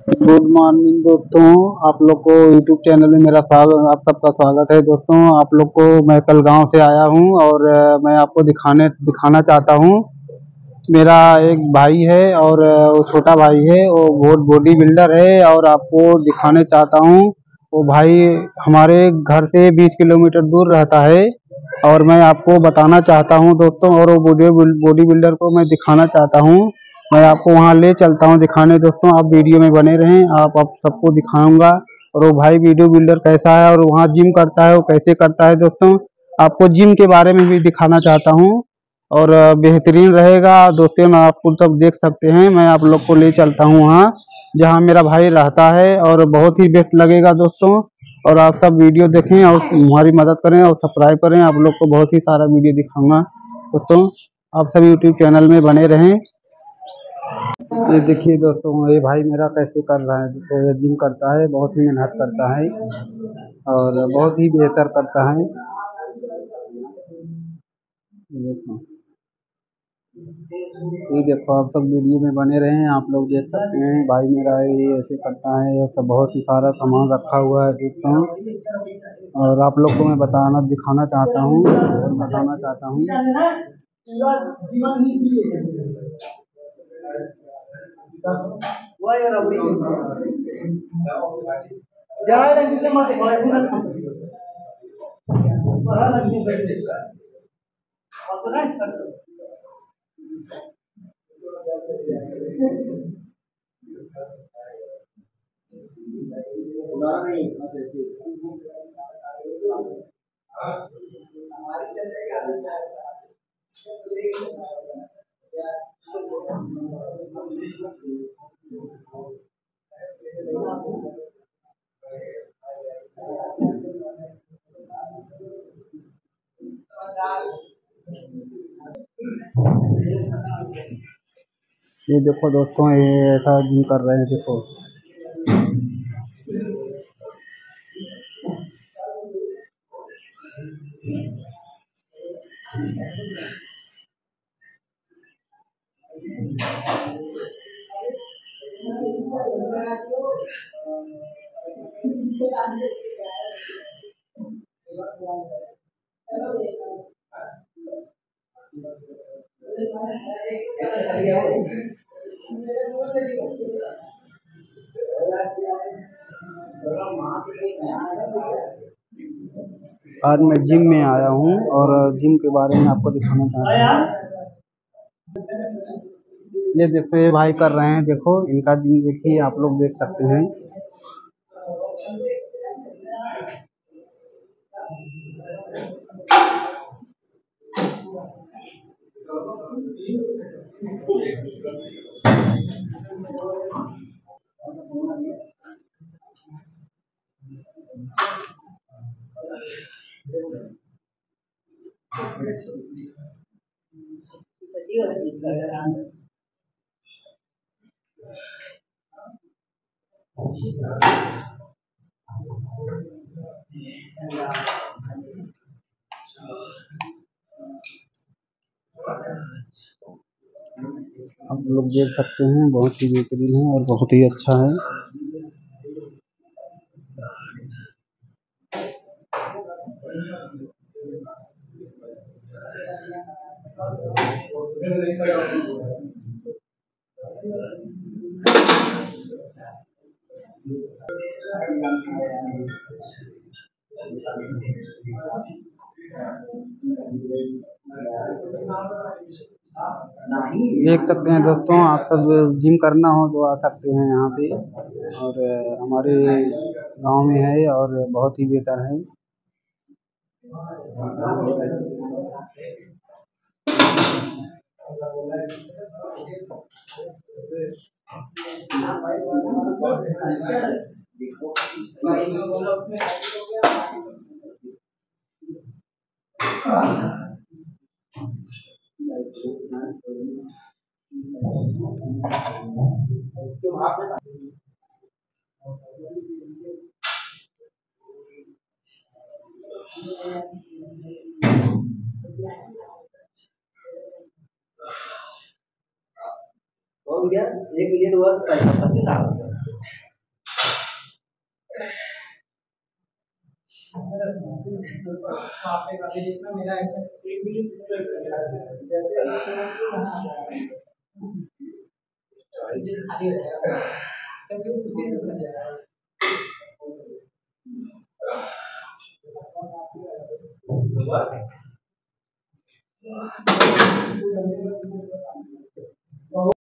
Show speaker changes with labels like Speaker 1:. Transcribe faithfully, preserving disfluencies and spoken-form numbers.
Speaker 1: Good morning दोस्तों। आप लोग को यूट्यूब चैनल में मेरा स्वागत आप सबका स्वागत है दोस्तों। आप लोग को मैं कल गांव से आया हूं और अ, मैं आपको दिखाने दिखाना चाहता हूं। मेरा एक भाई है और अ, वो छोटा भाई है, वो बहुत बॉडी बिल्डर है और आपको दिखाने चाहता हूं। वो भाई हमारे घर से बीस किलोमीटर दूर रहता है और मैं आपको बताना चाहता हूं दोस्तों, और वो बॉडी बॉडी बिल्डर को मैं दिखाना चाहता हूं। मैं आपको वहाँ ले चलता हूँ दिखाने दोस्तों, आप वीडियो में बने रहें। आप आप सबको दिखाऊंगा और वो भाई वीडियो बिल्डर कैसा है और वहाँ जिम करता है वो कैसे करता है दोस्तों। आपको जिम के बारे में भी दिखाना चाहता हूँ और अ, बेहतरीन रहेगा दोस्तों। मैं आपको सब देख सकते हैं, मैं आप लोग को ले चलता हूँ वहाँ जहाँ मेरा भाई रहता है और बहुत ही बेस्ट लगेगा दोस्तों। और आप सब वीडियो देखें और हमारी मदद करें और सब्सक्राइब करें। आप लोग को बहुत ही सारा वीडियो दिखाऊंगा दोस्तों, आप सब यूट्यूब चैनल में बने रहें। ये देखिए दोस्तों, ये भाई मेरा कैसे कर रहा है। तो ये जिम करता है, बहुत ही मेहनत करता है और बहुत ही बेहतर करता है। ये देखो, ये देखो, आप सब वीडियो में बने रहें। आप लोग देख सकते हैं भाई मेरा ये ऐसे करता है। ये सब बहुत ही सारा सामान रखा हुआ है दोस्तों, और आप लोग को मैं बताना दिखाना चाहता हूँ और बताना चाहता हूँ। ये देखो दोस्तों, ये ऐसा जिम कर रहे हैं देखो। आज मैं जिम में आया हूँ और जिम के बारे में आपको दिखाना चाहता हूँ। ये देखो, ये भाई कर रहे हैं देखो, इनका जिम देखिए, आप लोग देख सकते हैं। आप लोग देख सकते हैं, बहुत ही बेहतरीन है और बहुत ही अच्छा है। देख सकते हैं दोस्तों, आप सब जिम करना हो तो आ सकते हैं यहाँ पे, और अ, हमारे गांव में है और बहुत ही बेहतर है। हो गया, एक मिलियन हुआ तो पैसा पच्चीस आ गया।